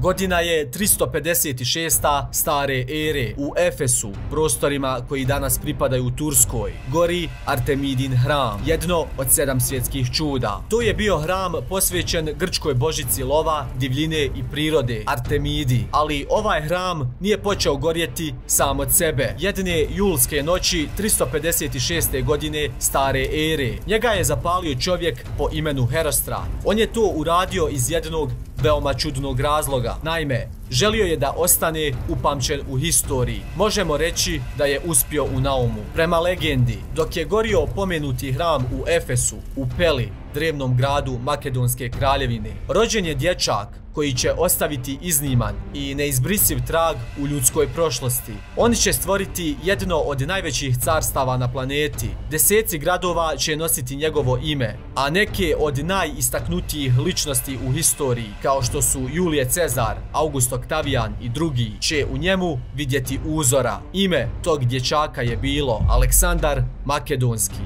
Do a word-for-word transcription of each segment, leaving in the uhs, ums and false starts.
Godina je tristo pedeset šesta stare ere. U Efesu, prostorima koji danas pripadaju Turskoj, gori Artemidin hram, jedno od sedam svjetskih čuda. To je bio hram posvećen grčkoj božici lova, divljine i prirode, Artemidi. Ali ovaj hram nije počeo gorjeti sam od sebe. Jedne julske noći tristo pedeset šeste godine stare ere. Njega je zapalio čovjek po imenu Herostrat. On je to uradio iz jednog veoma čudnog razloga. Naime, želio je da ostane upamćen u historiji. Možemo reći da je uspio u naumu. Prema legendi, dok je gorio pomenuti hram u Efesu, u Peli, drevnom gradu Makedonske kraljevine, rođen je dječak koji će ostaviti izniman i neizbrisiv trag u ljudskoj prošlosti. Oni će stvoriti jedno od najvećih carstava na planeti. Deseci gradova će nositi njegovo ime, a neke od najistaknutijih ličnosti u historiji, kao što su Julije Cezar, August Oktavijan i drugi, će u njemu vidjeti uzora. Ime tog dječaka je bilo Aleksandar Makedonski.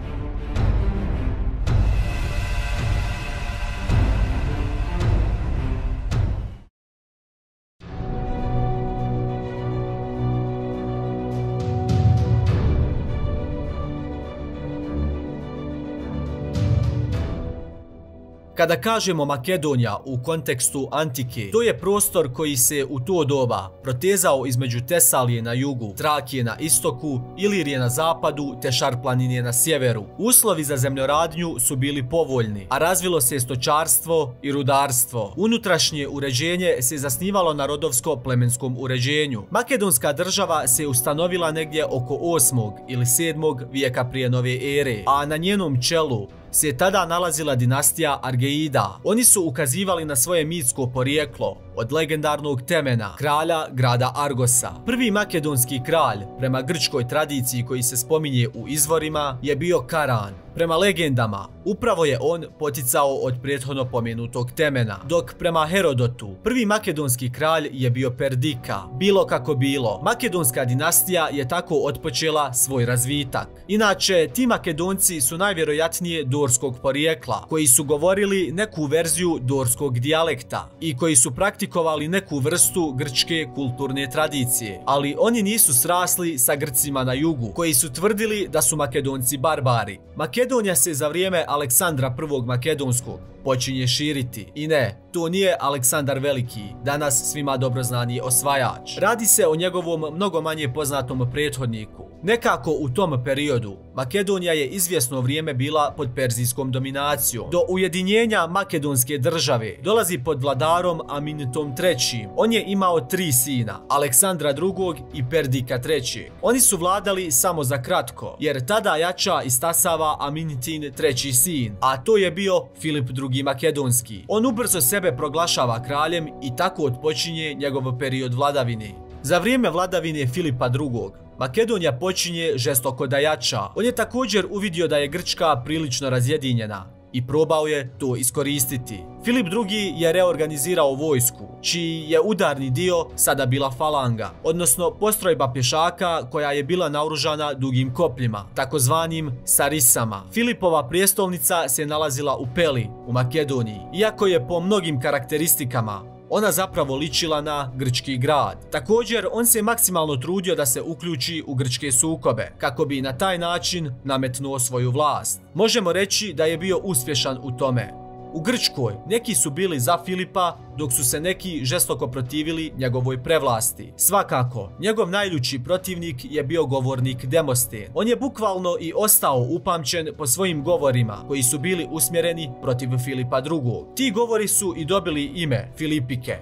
Kada kažemo Makedonija u kontekstu antike, to je prostor koji se u to doba protezao između Tesalije na jugu, Trakije na istoku, Ilirije na zapadu te Šarplanine na sjeveru. Uslovi za zemljoradnju su bili povoljni, a razvilo se stočarstvo i rudarstvo. Unutrašnje uređenje se zasnivalo na rodovsko-plemenskom uređenju. Makedonska država se ustanovila negdje oko osmog ili sedmog vijeka prije nove ere, a na njenom čelu se tada nalazila dinastija Argeida. Oni su ukazivali na svoje mitsko porijeklo od legendarnog Temena, kralja grada Argosa. Prvi makedonski kralj, prema grčkoj tradiciji koji se spominje u izvorima, je bio Karan. Prema legendama, upravo je on poticao od prethodno pomenutog Temena, dok prema Herodotu, prvi makedonski kralj je bio Perdika. Bilo kako bilo, makedonska dinastija je tako otpočela svoj razvitak. Inače, ti Makedonci su najvjerojatnije dorskog porijekla, koji su govorili neku verziju dorskog dijalekta i koji su praktikovali neku vrstu grčke kulturne tradicije. Ali oni nisu srasli sa Grcima na jugu, koji su tvrdili da su Makedonci barbari. Makedonija se za vrijeme Aleksandra prvog Makedonskog počinje širiti. I ne, to nije Aleksandar Veliki, danas svima dobro znani osvajač. Radi se o njegovom mnogo manje poznatom prethodniku. Nekako u tom periodu Makedonija je izvjesno vrijeme bila pod perzijskom dominacijom. Do ujedinjenja makedonske države dolazi pod vladarom Aminitom trećim. On je imao tri sina, Aleksandra drugog i Perdika trećeg. Oni su vladali samo za kratko, jer tada jača istasava Aminitin treći sin, a to je bio Filip drugi Makedonski. On ubrzo sebe proglašava kraljem i tako otpočinje njegov period vladavine. Za vrijeme vladavine Filipa drugog Makedonija počinje žestoko da jača. On je također uvidio da je Grčka prilično razjedinjena i probao je to iskoristiti. Filip drugi je reorganizirao vojsku, čiji je udarni dio sada bila falanga, odnosno postrojba pješaka koja je bila naoružana dugim kopljima, takozvanim sarisama. Filipova prijestolnica se nalazila u Peli, u Makedoniji, iako je po mnogim karakteristikama ona zapravo ličila na grčki grad. Također, on se maksimalno trudio da se uključi u grčke sukobe, kako bi na taj način nametnuo svoju vlast. Možemo reći da je bio uspješan u tome. U Grčkoj neki su bili za Filipa, dok su se neki žestoko protivili njegovoj prevlasti. Svakako, njegov najljući protivnik je bio govornik Demosten. On je bukvalno i ostao upamćen po svojim govorima, koji su bili usmjereni protiv Filipa drugog. Ti govori su i dobili ime Filipike.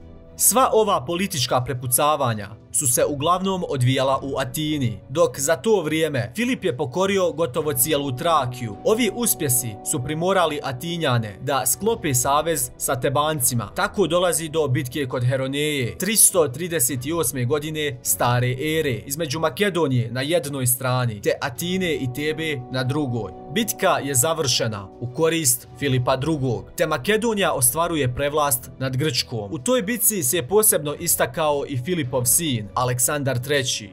Sva ova politička prepucavanja su se uglavnom odvijala u Atini, dok za to vrijeme Filip je pokorio gotovo cijelu Trakiju. Ovi uspjesi su primorali Atinjane da sklope savez sa Tebancima. Tako dolazi do bitke kod Heroneje tristo trideset osme godine stare ere između Makedonije na jednoj strani te Atine i Tebe na drugoj. Bitka je završena u korist Filipa drugog, te Makedonija ostvaruje prevlast nad Grčkom. U toj bitci se je posebno istakao i Filipov sin, Aleksandar treći.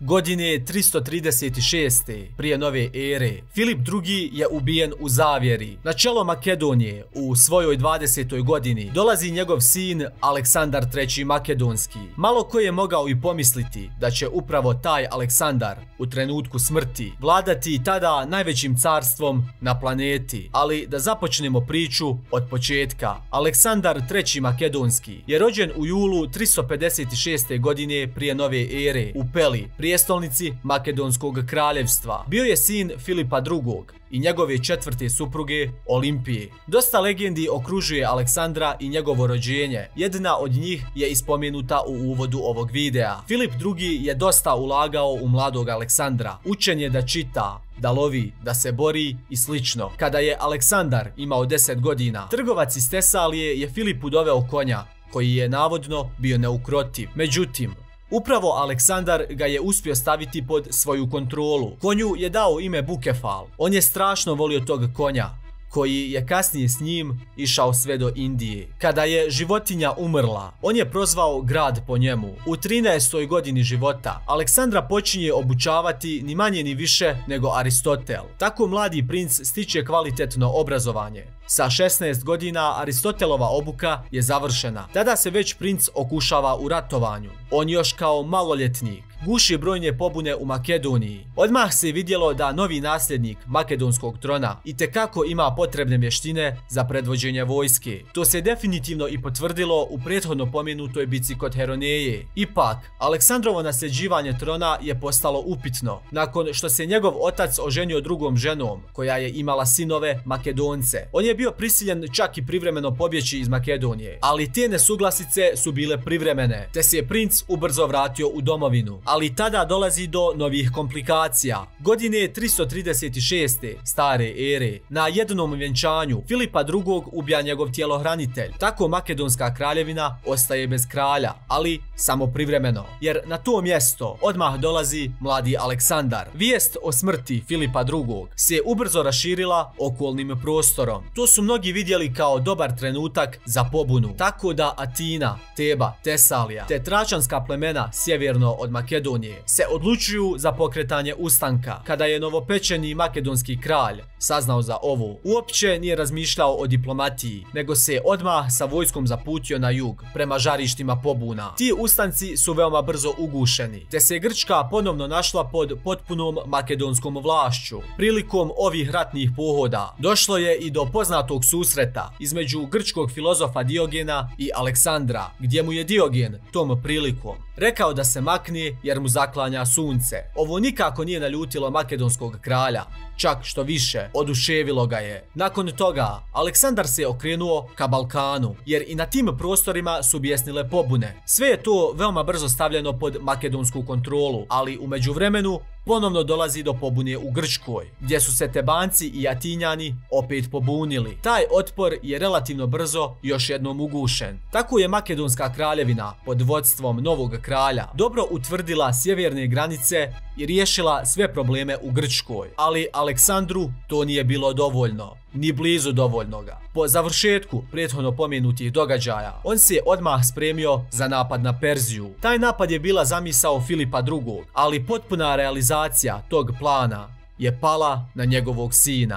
Godine tristo trideset šeste prije nove ere, Filip drugi je ubijen u zavjeri. Na čelo Makedonije u svojoj dvadesetoj godini dolazi njegov sin Aleksandar treći Makedonski. Malo ko je mogao i pomisliti da će upravo taj Aleksandar u trenutku smrti vladati tada najvećim carstvom na planeti. Ali da započnemo priču od početka. Aleksandar treći Makedonski je rođen u julu tristo pedeset šeste godine prije nove ere u Peli, prijestolnici Makedonskog kraljevstva. Bio je sin Filipa drugog i njegove četvrte supruge Olimpije. Dosta legendi okružuje Aleksandra i njegovo rođenje. Jedna od njih je ispomenuta u uvodu ovog videa. Filip drugi je dosta ulagao u mladog Aleksandra. Učen je da čita, da lovi, da se bori i slično. Kada je Aleksandar imao deset godina, trgovac iz Tesalije je Filipu doveo konja koji je navodno bio neukrotiv. Međutim, upravo Aleksandar ga je uspio staviti pod svoju kontrolu. Konju je dao ime Bukefal. On je strašno volio tog konja, koji je kasnije s njim išao sve do Indije. Kada je životinja umrla, on je prozvao grad po njemu. U trinaestoj godini života Aleksandra počinje obučavati ni manje ni više nego Aristotel. Tako mladi princ stiče kvalitetno obrazovanje. Sa šesnaest godina Aristotelova obuka je završena. Tada se već princ okušava u ratovanju. On još kao maloljetnik guši brojne pobune u Makedoniji. Odmah se vidjelo da novi nasljednik makedonskog trona itekako ima potrebne vještine za predvođenje vojske. To se definitivno i potvrdilo u prethodno pomenutoj bici kod Heroneje. Ipak, Aleksandrovo nasljeđivanje trona je postalo upitno, nakon što se njegov otac oženio drugom ženom, koja je imala sinove Makedonce. On je bio prisiljen čak i privremeno pobjeći iz Makedonije, ali te nesuglasice su bile privremene, te se je princ ubrzo vratio u domovinu. Ali tada dolazi do novih komplikacija. Godine tristo trideset šeste stare ere, na jednom vjenčanju Filipa drugog ubija njegov tjelohranitelj. Tako Makedonska kraljevina ostaje bez kralja, ali samo privremeno, jer na to mjesto odmah dolazi mladi Aleksandar. Vijest o smrti Filipa drugog se ubrzo raširila okolnim prostorom. To su mnogi vidjeli kao dobar trenutak za pobunu, tako da Atina, Teba, Tesalija te tračanska plemena sjeverno od Makedonije se odlučuju za pokretanje ustanka. Kada je novopečeni makedonski kralj saznao za ovo, uopće nije razmišljao o diplomatiji, nego se odmah sa vojskom zaputio na jug, prema žarištima pobuna. Ti ustanci su veoma brzo ugušeni, te se Grčka ponovno našla pod potpunom makedonskom vlašću. Prilikom ovih ratnih pohoda došlo je i do poznatog susreta između grčkog filozofa Diogena i Aleksandra, gdje mu je Diogen tom prilikom rekao da se makne jer mu zaklanja sunce. Ovo nikako nije naljutilo makedonskog kralja, čak što više, oduševilo ga je. Nakon toga, Aleksandar se okrenuo ka Balkanu, jer i na tim prostorima su bijesnile pobune. Sve je to veoma brzo stavljeno pod makedonsku kontrolu, ali u međuvremenu ponovno dolazi do pobune u Grčkoj, gdje su se Tebanci i Atinjani opet pobunili. Taj otpor je relativno brzo još jednom ugušen. Tako je Makedonska kraljevina pod vodstvom novog kralja dobro utvrdila sjeverne granice i riješila sve probleme u Grčkoj. Ali Aleksandru to nije bilo dovoljno, ni blizu dovoljnoga. Po završetku prethodno pomenutih događaja, on se odmah spremio za napad na Perziju. Taj napad je bila zamisao Filipa drugog, ali potpuna realizacija tog plana je pala na njegovog sina.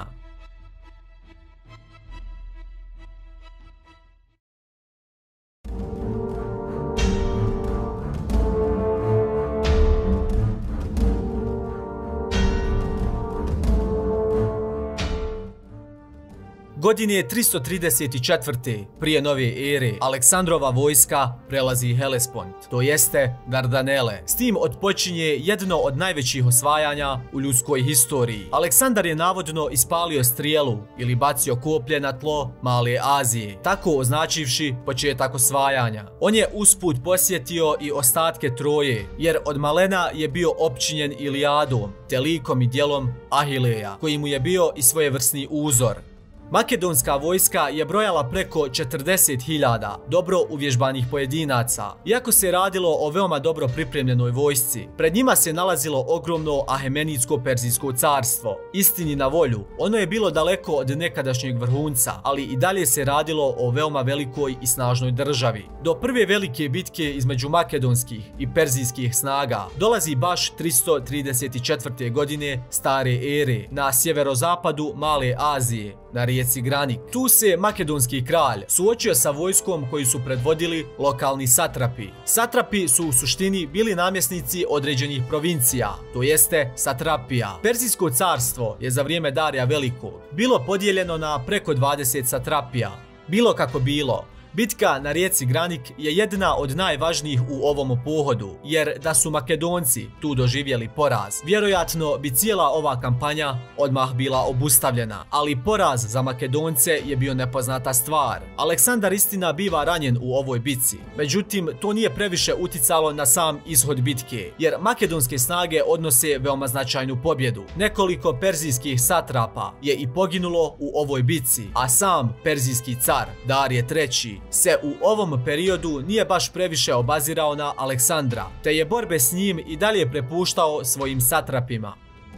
Godine tristo trideset četvrte prije nove ere, Aleksandrova vojska prelazi Helespont, to jeste Dardanele. S tim otpočinje jedno od najvećih osvajanja u ljudskoj historiji. Aleksandar je navodno ispalio strijelu ili bacio koplje na tlo Male Azije, tako označivši početak osvajanja. On je usput posjetio i ostatke Troje, jer od malena je bio opčinjen Ilijadom, te likom i djelom Ahileja, koji mu je bio i svojevrsni uzor. Makedonska vojska je brojala preko četrdeset hiljada dobro uvježbanih pojedinaca. Iako se radilo o veoma dobro pripremljenoj vojsci, pred njima se nalazilo ogromno Ahemenidsko-Perzijsko carstvo. Istini na volju, ono je bilo daleko od nekadašnjeg vrhunca, ali i dalje se radilo o veoma velikoj i snažnoj državi. Do prve velike bitke između makedonskih i perzijskih snaga dolazi baš tristo trideset četvrte godine stare ere na sjeverozapadu Male Azije, na rijeci Granik. Tu se makedonski kralj suočio sa vojskom koju su predvodili lokalni satrapi. Satrapi su u suštini bili namjesnici određenih provincija, to jeste satrapija. Perzijsko carstvo je za vrijeme Darija Velikog bilo podijeljeno na preko dvadeset satrapija. Bilo kako bilo, bitka na rijeci Granik je jedna od najvažnijih u ovom pohodu, jer da su Makedonci tu doživjeli poraz, vjerojatno bi cijela ova kampanja odmah bila obustavljena, ali poraz za Makedonce je bio nepoznata stvar. Aleksandar istina biva ranjen u ovoj bitci, međutim to nije previše uticalo na sam ishod bitke, jer makedonske snage odnose veoma značajnu pobjedu. Nekoliko perzijskih satrapa je i poginulo u ovoj bitci, a sam perzijski car Darije treći se u ovom periodu nije baš previše obazirao na Aleksandra, te je borbe s njim i dalje prepuštao svojim satrapima.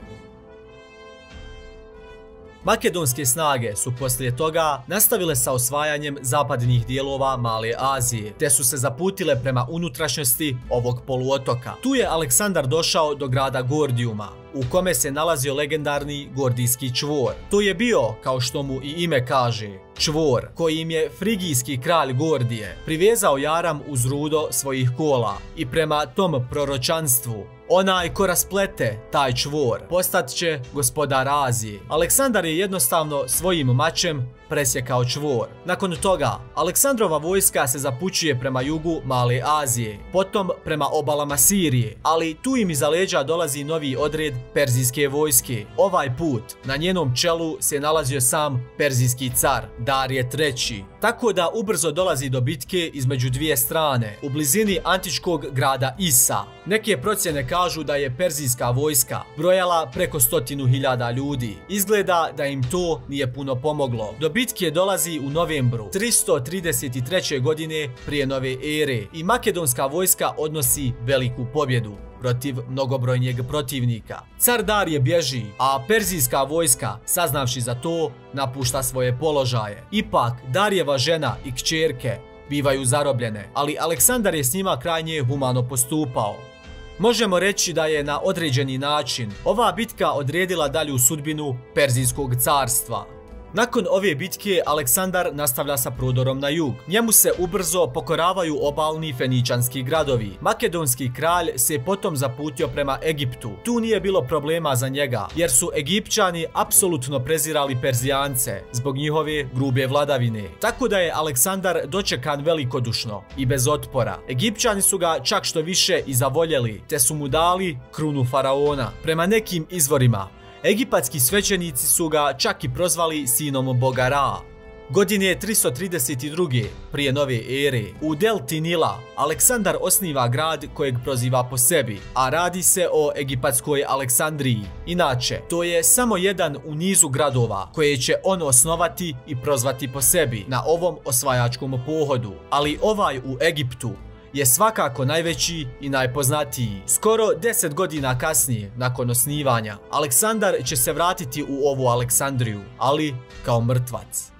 Makedonske snage su poslije toga nastavile sa osvajanjem zapadnih dijelova Male Azije, te su se zaputile prema unutrašnjosti ovog poluotoka. Tu je Aleksandar došao do grada Gordijuma, u kome se nalazio legendarni Gordijski čvor. To je bio, kao što mu i ime kaže, čvor kojim je frigijski kralj Gordije privezao jaram uz rudo svojih kola i prema tom proročanstvu onaj ko rasplete taj čvor postat će gospodar Azije. Aleksandar je jednostavno svojim mačem presjekao čvor. Nakon toga, Aleksandrova vojska se zapućuje prema jugu Male Azije, potom prema obalama Sirije, ali tu im iza leđa dolazi novi odred perzijske vojske. Ovaj put na njenom čelu se nalazio sam perzijski car Darije treći. Tako da ubrzo dolazi do bitke između dvije strane, u blizini antičkog grada Isa. Neke procjene kažu da je perzijska vojska brojala preko stotinu hiljada ljudi. Izgleda da im to nije puno pomoglo. Do bitke dolazi u novembru tristo trideset treće godine prije nove ere i makedonska vojska odnosi veliku pobjedu protiv mnogobrojnijeg protivnika. Car Darije bježi, a perzijska vojska, saznavši za to, napušta svoje položaje. Ipak, Darijeva žena i kćerke bivaju zarobljene, ali Aleksandar je s njima krajnje humano postupao. Možemo reći da je na određeni način ova bitka odredila dalju sudbinu Perzijskog carstva. Nakon ove bitke Aleksandar nastavlja sa prodorom na jug. Njemu se ubrzo pokoravaju obalni feničanski gradovi. Makedonski kralj se potom zaputio prema Egiptu. Tu nije bilo problema za njega, jer su Egipćani apsolutno prezirali Perzijance zbog njihove grube vladavine. Tako da je Aleksandar dočekan velikodušno i bez otpora. Egipćani su ga čak što više i zavoljeli, te su mu dali krunu faraona. Prema nekim izvorima, egipatski svećenici su ga čak i prozvali sinom boga Ra. Godine tristo trideset druge prije nove ere, u delti Nila, Aleksandar osniva grad kojeg proziva po sebi, a radi se o egipatskoj Aleksandriji. Inače, to je samo jedan u nizu gradova koje će on osnovati i prozvati po sebi na ovom osvajačkom pohodu. Ali ovaj u Egiptu je svakako najveći i najpoznatiji. Skoro deset godina kasnije, nakon osnivanja, Aleksandar će se vratiti u ovu Aleksandriju, ali kao mrtvac.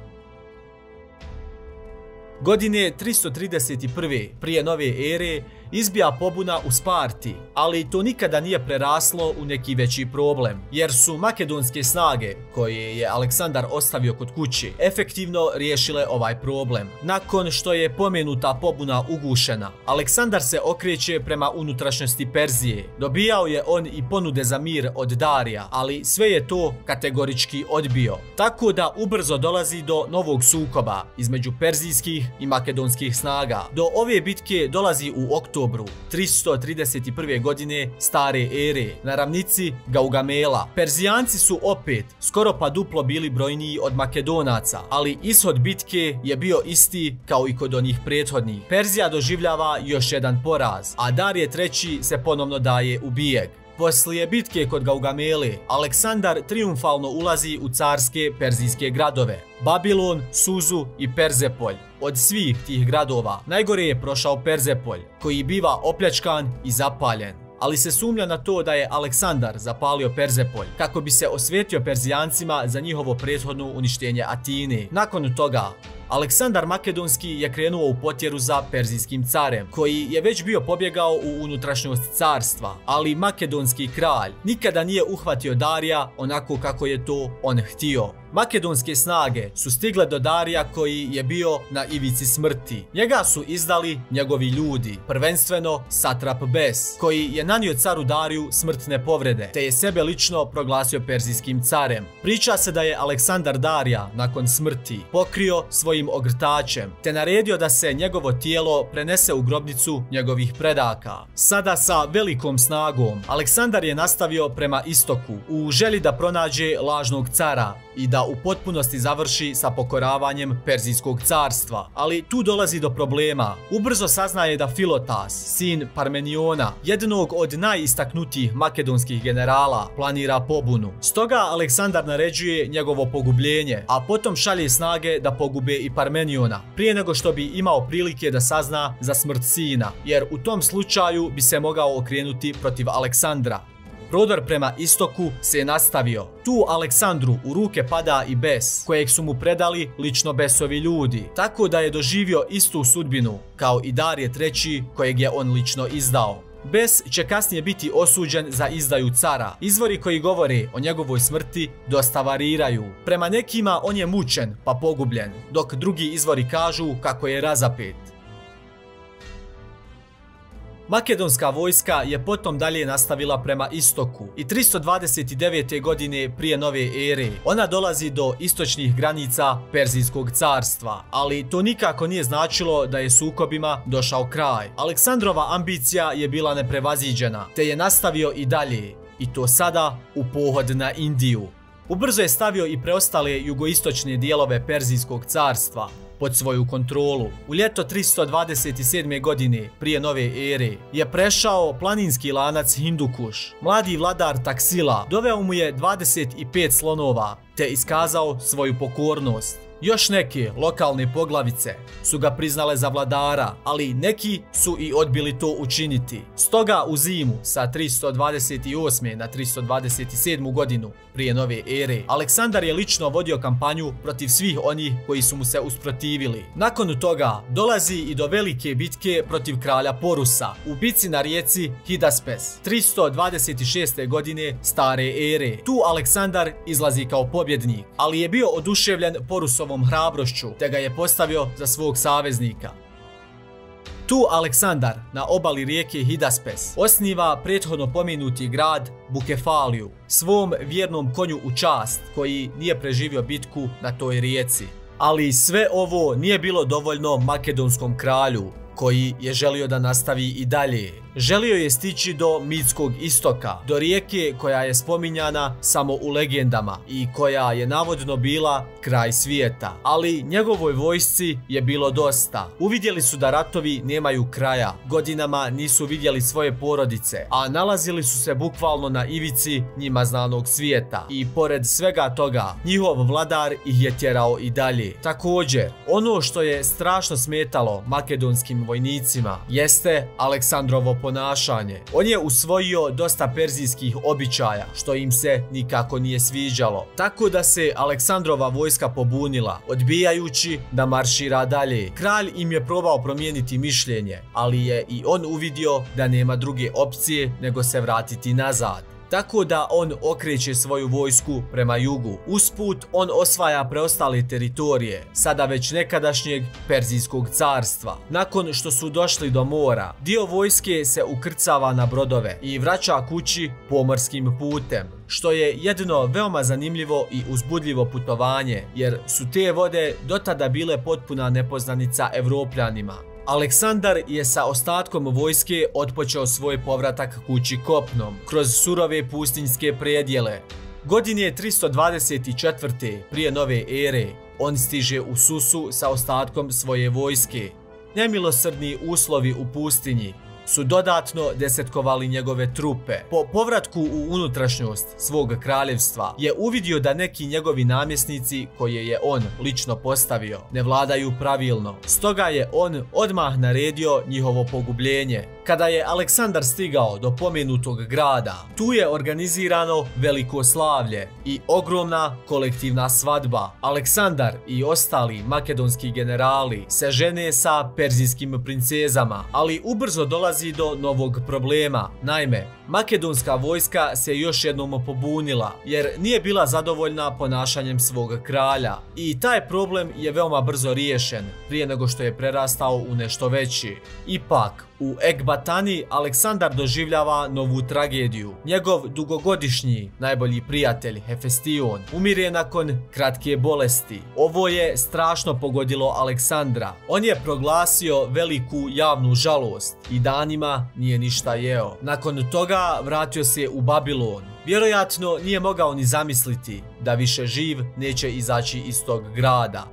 Godine tristo trideset prve prije nove ere izbija pobuna u Sparti, ali to nikada nije preraslo u neki veći problem, jer su makedonske snage, koje je Aleksandar ostavio kod kuće, efektivno riješile ovaj problem. Nakon što je pomenuta pobuna ugušena, Aleksandar se okreće prema unutrašnjosti Perzije. Dobijao je on i ponude za mir od Darija, ali sve je to kategorički odbio. Tako da ubrzo dolazi do novog sukoba između perzijskih i makedonskih snaga. Do ove bitke dolazi u oktobru tristo trideset prve godine stare ere na ravnici Gaugamela. Perzijanci su opet skoro pa duplo bili brojniji od Makedonaca, ali ishod bitke je bio isti kao i kod onih prethodnih. Perzija doživljava još jedan poraz, a Darije treći se ponovno daje u bijeg. Poslije bitke kod Gaugamele, Aleksandar trijumfalno ulazi u carske perzijske gradove, Babilon, Suzu i Perzepolj. Od svih tih gradova najgore je prošao Perzepolj, koji biva opljačkan i zapaljen. Ali se sumnja na to da je Aleksandar zapalio Perzepolj kako bi se osvetio Perzijancima za njihovo prethodno uništenje Atine. Nakon toga, Aleksandar Makedonski je krenuo u potjeru za perzijskim carem, koji je već bio pobjegao u unutrašnjost carstva, ali makedonski kralj nikada nije uhvatio Darija onako kako je to on htio. Makedonske snage su stigle do Darija koji je bio na ivici smrti. Njega su izdali njegovi ljudi, prvenstveno satrap Bes, koji je nanio caru Dariju smrtne povrede, te je sebe lično proglasio perzijskim carem. Priča se da je Aleksandar Darija nakon smrti pokrio svojim ogrtačem, te naredio da se njegovo tijelo prenese u grobnicu njegovih predaka. Sada sa velikom snagom Aleksandar je nastavio prema istoku u želji da pronađe lažnog cara i da u potpunosti završi sa pokoravanjem Perzijskog carstva. Ali tu dolazi do problema. Ubrzo saznaje da Filotas, sin Parmeniona, jednog od najistaknutijih makedonskih generala, planira pobunu. Stoga Aleksandar naređuje njegovo pogubljenje, a potom šalje snage da pogube i Parmeniona, prije nego što bi imao prilike da sazna za smrt sina, jer u tom slučaju bi se mogao okrenuti protiv Aleksandra. Prodor prema istoku se je nastavio. Tu Aleksandru u ruke pada i Bes, kojeg su mu predali lično Besovi ljudi, tako da je doživio istu sudbinu kao i Darije treći kojeg je on lično izdao. Bes će kasnije biti osuđen za izdaju cara. Izvori koji govore o njegovoj smrti dosta variraju. Prema nekima on je mučen pa pogubljen, dok drugi izvori kažu kako je razapet. Makedonska vojska je potom dalje nastavila prema istoku i tristo dvadeset devete. godine prije nove ere ona dolazi do istočnih granica Perzijskog carstva, ali to nikako nije značilo da je sukobima došao kraj. Aleksandrova ambicija je bila neprevaziđena, te je nastavio i dalje, i to sada u pohod na Indiju. Ubrzo je stavio i preostale jugoistočne dijelove Perzijskog carstva pod svoju kontrolu. U ljeto tristo dvadeset sedme. godine prije nove ere je prešao planinski lanac Hindukuš. Mladi vladar Taksila doveo mu je dvadeset pet slonova te iskazao svoju pokornost. Još neke lokalne poglavice su ga priznale za vladara, ali neki su i odbili to učiniti. Stoga u zimu sa tristo dvadeset osme. na tristo dvadeset sedmu. godinu prije nove ere, Aleksandar je lično vodio kampanju protiv svih onih koji su mu se usprotivili. Nakon toga dolazi i do velike bitke protiv kralja Porusa u bici na rijeci Hidaspes tristo dvadeset šeste. godine stare ere. Tu Aleksandar izlazi kao pobjednik, ali je bio oduševljen Porusovom hrabrošću, te ga je postavio za svog saveznika. Tu Aleksandar na obali rijeke Hidaspes osniva prethodno pomenuti grad Bukefaliju, svom vjernom konju u čast koji nije preživio bitku na toj rijeci. Ali sve ovo nije bilo dovoljno makedonskom kralju, koji je želio da nastavi i dalje. Želio je stići do Mitskog istoka, do rijeke koja je spominjana samo u legendama i koja je navodno bila kraj svijeta. Ali njegovoj vojsci je bilo dosta. Uvidjeli su da ratovi nemaju kraja, godinama nisu vidjeli svoje porodice, a nalazili su se bukvalno na ivici njima znanog svijeta. I pored svega toga, njihov vladar ih je tjerao i dalje. Također, ono što je strašno smetalo makedonskim vojnicima jeste Aleksandrovo ponašanje. On je usvojio dosta perzijskih običaja, što im se nikako nije sviđalo. Tako da se Aleksandrova vojska pobunila, odbijajući da maršira dalje. Kralj im je probao promijeniti mišljenje, ali je i on uvidio da nema druge opcije nego se vratiti nazad. Tako da on okreće svoju vojsku prema jugu. Usput on osvaja preostale teritorije, sada već nekadašnjeg Perzijskog carstva. Nakon što su došli do mora, dio vojske se ukrcava na brodove i vraća kući pomorskim putem, što je jedno veoma zanimljivo i uzbudljivo putovanje, jer su te vode dotada bile potpuna nepoznanica Evropljanima. Aleksandar je sa ostatkom vojske otpočeo svoj povratak kući kopnom, kroz surove pustinjske predjele. Godine tristo dvadeset četvrte. prije nove ere, on stiže u Susu sa ostatkom svoje vojske. Nemilosrdni uslovi u pustinji su dodatno desetkovali njegove trupe. Po povratku u unutrašnjost svog kraljevstva je uvidio da neki njegovi namjesnici koje je on lično postavio ne vladaju pravilno. Stoga je on odmah naredio njihovo pogubljenje. Kada je Aleksandar stigao do pomenutog grada, tu je organizirano veliko slavlje i ogromna kolektivna svadba. Aleksandar i ostali makedonski generali se žene sa perzijskim princezama, ali ubrzo dolazi do novog problema. Naime, makedonska vojska se još jednom pobunila jer nije bila zadovoljna ponašanjem svog kralja i taj problem je veoma brzo riješen prije nego što je prerastao u nešto veći. Ipak, u Ekbatani Aleksandar doživljava novu tragediju. Njegov dugogodišnji najbolji prijatelj Hefestion umire nakon kratke bolesti. Ovo je strašno pogodilo Aleksandra. On je proglasio veliku javnu žalost i danima nije ništa jeo. Nakon toga vratio se u Babilon. Vjerojatno nije mogao ni zamisliti da više živ neće izaći iz tog grada.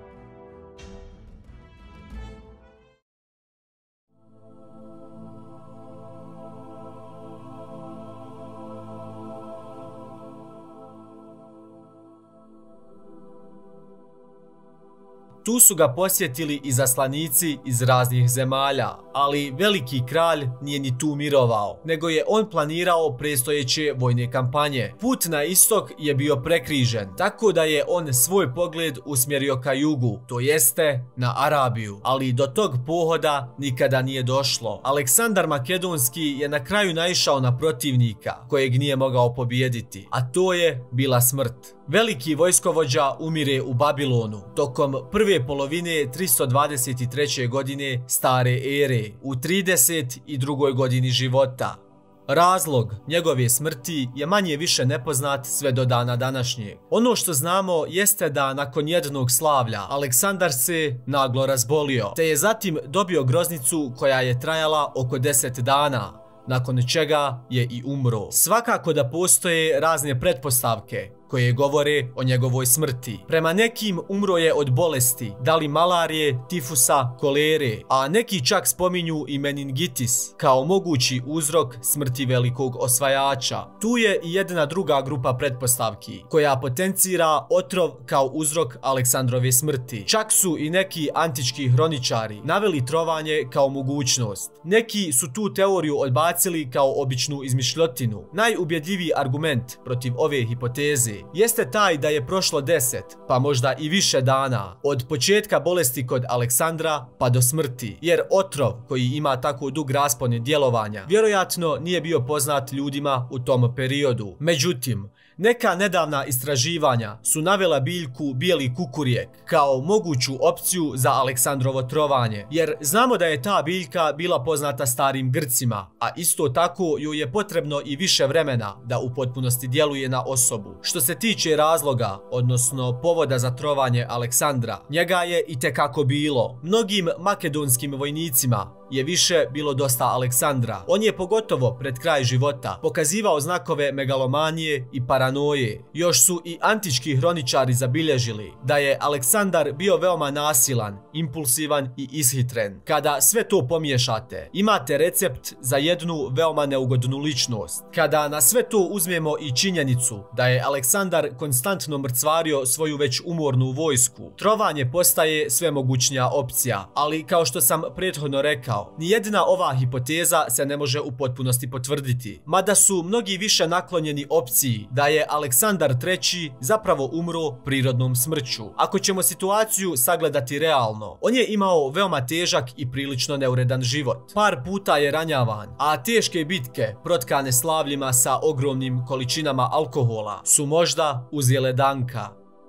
Tu su ga posjetili i zaslanici iz raznih zemalja, ali veliki kralj nije ni tu mirovao, nego je on planirao predstojeće vojne kampanje. Put na istok je bio prekrižen, tako da je on svoj pogled usmjerio ka jugu, to jeste na Arabiju, ali do tog pohoda nikada nije došlo. Aleksandar Makedonski je na kraju naišao na protivnika kojeg nije mogao pobijediti, a to je bila smrt. Veliki vojskovođa umire u Babilonu tokom prve polovine tristo dvadeset treće godine stare ere u trideset drugoj godini života. Razlog njegove smrti je manje više nepoznat sve do dana današnjeg. Ono što znamo jeste da nakon jednog slavlja Aleksandar se naglo razbolio, te je zatim dobio groznicu koja je trajala oko deset dana, nakon čega je i umro. Svakako da postoje razne pretpostavke koje govore o njegovoj smrti. Prema nekim umro je od bolesti, da li malarije, tifusa, kolere, a neki čak spominju i meningitis kao mogući uzrok smrti velikog osvajača. Tu je i jedna druga grupa pretpostavki koja potencira otrov kao uzrok Aleksandrove smrti. Čak su i neki antički hroničari naveli trovanje kao mogućnost. Neki su tu teoriju odbacili kao običnu izmišljotinu. Najubjedljiviji argument protiv ove hipoteze jeste taj da je prošlo deset, pa možda i više dana od početka bolesti kod Aleksandra pa do smrti, jer otrov koji ima tako dug raspon djelovanja vjerojatno nije bio poznat ljudima u tom periodu. Međutim, neka nedavna istraživanja su navela biljku bijeli kukurijek kao moguću opciju za Aleksandrovo trovanje, jer znamo da je ta biljka bila poznata starim Grcima, a isto tako joj je potrebno i više vremena da u potpunosti djeluje na osobu. Što se tiče razloga, odnosno povoda za trovanje Aleksandra, njega je itekako bilo. Mnogim makedonskim vojnicima je više bilo dosta Aleksandra. On je pogotovo pred kraj života pokazivao znakove megalomanije i paranoje. Još su i antički hroničari zabilježili da je Aleksandar bio veoma nasilan, impulsivan i ishitren. Kada sve to pomiješate, imate recept za jednu veoma neugodnu ličnost. Kada na sve to uzmemo i činjenicu da je Aleksandar konstantno mrcvario svoju već umornu vojsku, trovanje postaje sve mogućnija opcija, ali kao što sam prethodno rekao, nijedna ova hipoteza se ne može u potpunosti potvrditi, mada su mnogi više naklonjeni opciji da je Aleksandar treći zapravo umro prirodnom smrću. Ako ćemo situaciju sagledati realno, on je imao veoma težak i prilično neuredan život. Par puta je ranjavan, a teške bitke protkane slavljima sa ogromnim količinama alkohola su možda uzele danka.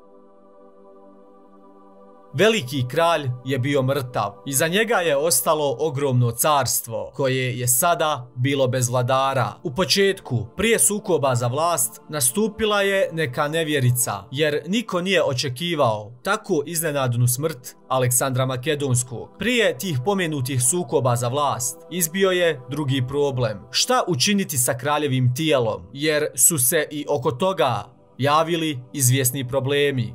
Veliki kralj je bio mrtav. Iza njega je ostalo ogromno carstvo, koje je sada bilo bez vladara. U početku, prije sukoba za vlast, nastupila je neka nevjerica, jer niko nije očekivao tako iznenadnu smrt Aleksandra Makedonskog. Prije tih pomenutih sukoba za vlast, izbio je drugi problem. Šta učiniti sa kraljevim tijelom, jer su se i oko toga javili izvjesni problemi.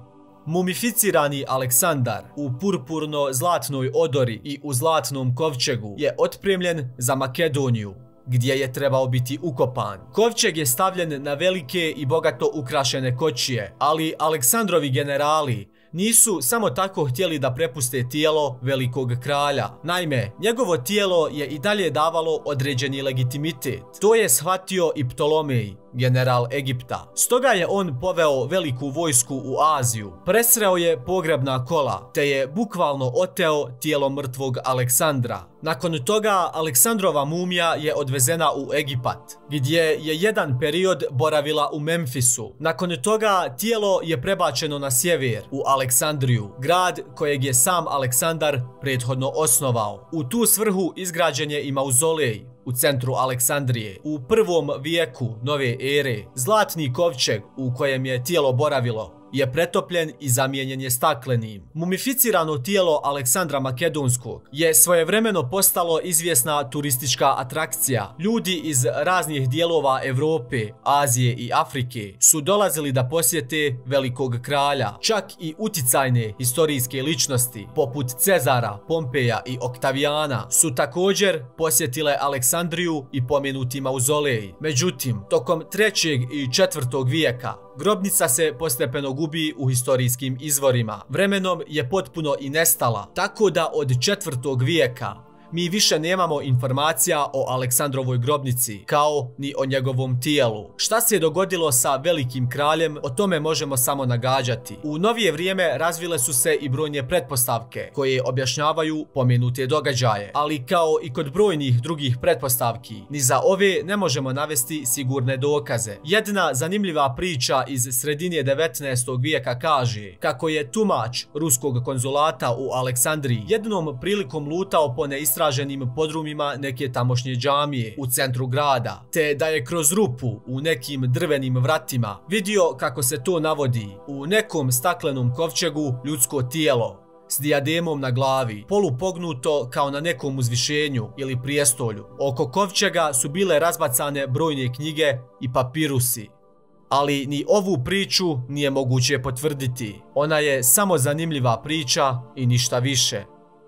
Mumificirani Aleksandar u purpurno-zlatnoj odori i u zlatnom kovčegu je otpremljen za Makedoniju, gdje je trebao biti ukopan. Kovčeg je stavljen na velike i bogato ukrašene kočije, ali Aleksandrovi generali nisu samo tako htjeli da prepuste tijelo velikog kralja. Naime, njegovo tijelo je i dalje davalo određeni legitimitet. To je shvatio i Ptolomej, general Egipta. Stoga je on poveo veliku vojsku u Aziju, presreo je pogrebna kola, te je bukvalno oteo tijelo mrtvog Aleksandra. Nakon toga Aleksandrova mumija je odvezena u Egipat, gdje je jedan period boravila u Memfisu. Nakon toga tijelo je prebačeno na sjever, u Aleksandriju, grad kojeg je sam Aleksandar prethodno osnovao. U tu svrhu izgrađen je i mauzolej u centru Aleksandrije. U prvom vijeku nove ere, zlatni kovčeg u kojem je tijelo boravilo je pretopljen i zamijenjen je staklenim. Mumificirano tijelo Aleksandra Makedonskog je svojevremeno postalo izvjesna turistička atrakcija. Ljudi iz raznih dijelova Evrope, Azije i Afrike su dolazili da posjete velikog kralja. Čak i uticajne historijske ličnosti poput Cezara, Pompeja i Oktavijana su također posjetile Aleksandriju i pomenuti mauzolej. Međutim, tokom trećeg i četvrtog vijeka grobnica se postepeno gubi u historijskim izvorima. Vremenom je potpuno i nestala, tako da od četvrtog vijeka mi više nemamo informacija o Aleksandrovoj grobnici, kao ni o njegovom tijelu. Šta se je dogodilo sa velikim kraljem, o tome možemo samo nagađati. U novije vrijeme razvile su se i brojne pretpostavke koje objašnjavaju pomenute događaje, ali kao i kod brojnih drugih pretpostavki, ni za ove ne možemo navesti sigurne dokaze. Jedna zanimljiva priča iz sredine devetnaestog vijeka kaže kako je tumač ruskog konzulata u Aleksandriji jednom prilikom lutao po neistraženim istraženim podrumima neke tamošnje džamije u centru grada, te da je kroz rupu u nekim drvenim vratima vidio, kako se to navodi, u nekom staklenom kovčegu ljudsko tijelo s dijademom na glavi, polupognuto kao na nekom uzvišenju ili prijestolju. Oko kovčega su bile razbacane brojne knjige i papirusi. Ali ni ovu priču nije moguće potvrditi. Ona je samo zanimljiva priča i ništa više.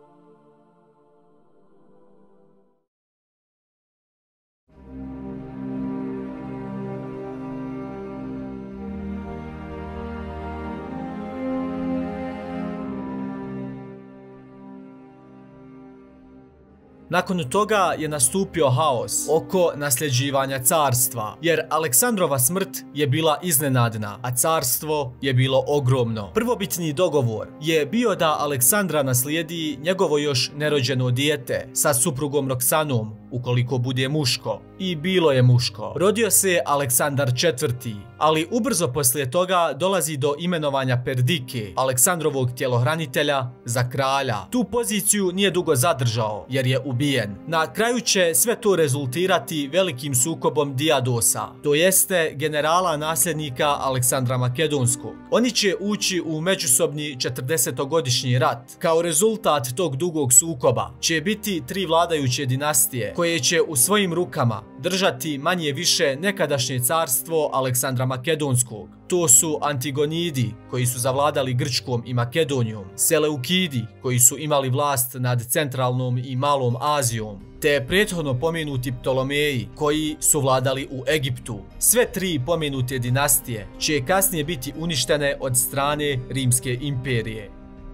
Nakon toga je nastupio haos oko nasljeđivanja carstva, jer Aleksandrova smrt je bila iznenadna, a carstvo je bilo ogromno. Prvobitni dogovor je bio da Aleksandra naslijedi njegovo još nerođeno dijete sa suprugom Roksanom, ukoliko bude muško. I bilo je muško. Rodio se Aleksandar četvrti, ali ubrzo poslije toga dolazi do imenovanja Perdike, Aleksandrovog tjelohranitelja, za kralja. Tu poziciju nije dugo zadržao, jer je ubijen. Na kraju će sve to rezultirati velikim sukobom Dijadosa, to jeste generala nasljednika Aleksandra Makedonskog. Oni će ući u međusobni četrdesetogodišnji rat. Kao rezultat tog dugog sukoba će biti tri vladajuće dinastije, koje će u svojim rukama držati manje više nekadašnje carstvo Aleksandra Makedonskog. To su Antigonidi, koji su zavladali Grčkom i Makedonijom, Seleukidi, koji su imali vlast nad centralnom i malom Azijom, te prethodno pomenuti Ptolomeji, koji su vladali u Egiptu. Sve tri pomenute dinastije će kasnije biti uništene od strane Rimske imperije.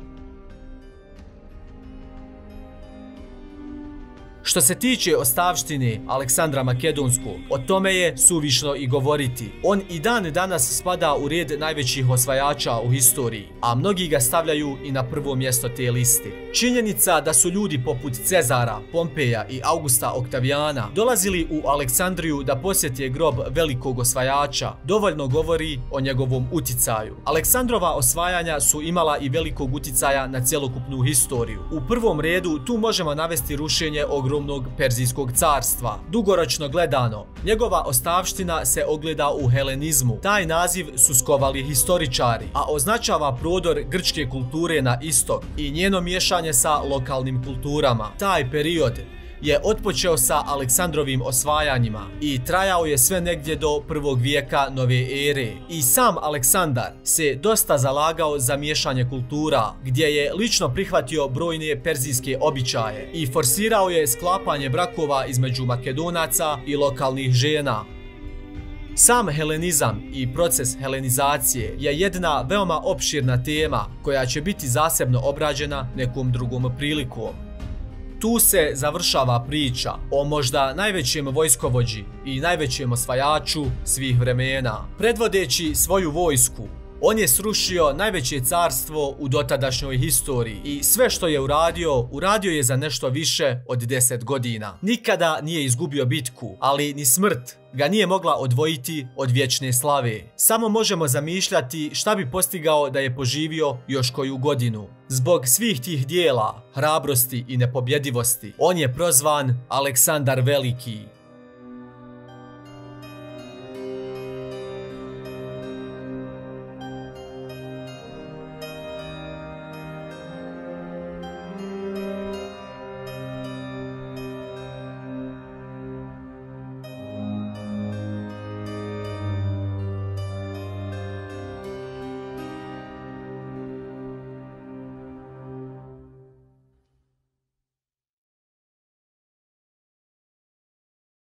Što se tiče ostavštine Aleksandra Makedonskog, o tome je suvišno i govoriti. On i dan danas spada u red najvećih osvajača u historiji, a mnogi ga stavljaju i na prvo mjesto te liste. Činjenica da su ljudi poput Cezara, Pompeja i Augusta Oktavijana dolazili u Aleksandriju da posjete grob velikog osvajača dovoljno govori o njegovom uticaju. Aleksandrova osvajanja su imala i velikog uticaja na cjelokupnu historiju. U prvom redu tu možemo navesti rušenje ogromnog Perzijskog carstva. Dugoročno gledano, njegova ostavština se ogleda u helenizmu. Taj naziv su skovali historičari, a označava prodor grčke kulture na istok i njeno miješanje sa lokalnim kulturama. Taj period je otpočeo sa Aleksandrovim osvajanjima i trajao je sve negdje do prvog vijeka nove ere. I sam Aleksandar se dosta zalagao za miješanje kultura, gdje je lično prihvatio brojne perzijske običaje i forsirao je sklapanje brakova između Makedonaca i lokalnih žena. Sam helenizam i proces helenizacije je jedna veoma opširna tema koja će biti zasebno obrađena nekom drugom prilikom. Tu se završava priča o možda najvećem vojskovođi i najvećem osvajaču svih vremena. Predvodeći svoju vojsku, on je srušio najveće carstvo u dotadašnjoj historiji i sve što je uradio, uradio je za nešto više od deset godina. Nikada nije izgubio bitku, ali ni smrt ga nije mogla odvojiti od vječne slave. Samo možemo zamišljati šta bi postigao da je poživio još koju godinu. Zbog svih tih dijela, hrabrosti i nepobjedivosti, on je prozvan Aleksandar Veliki.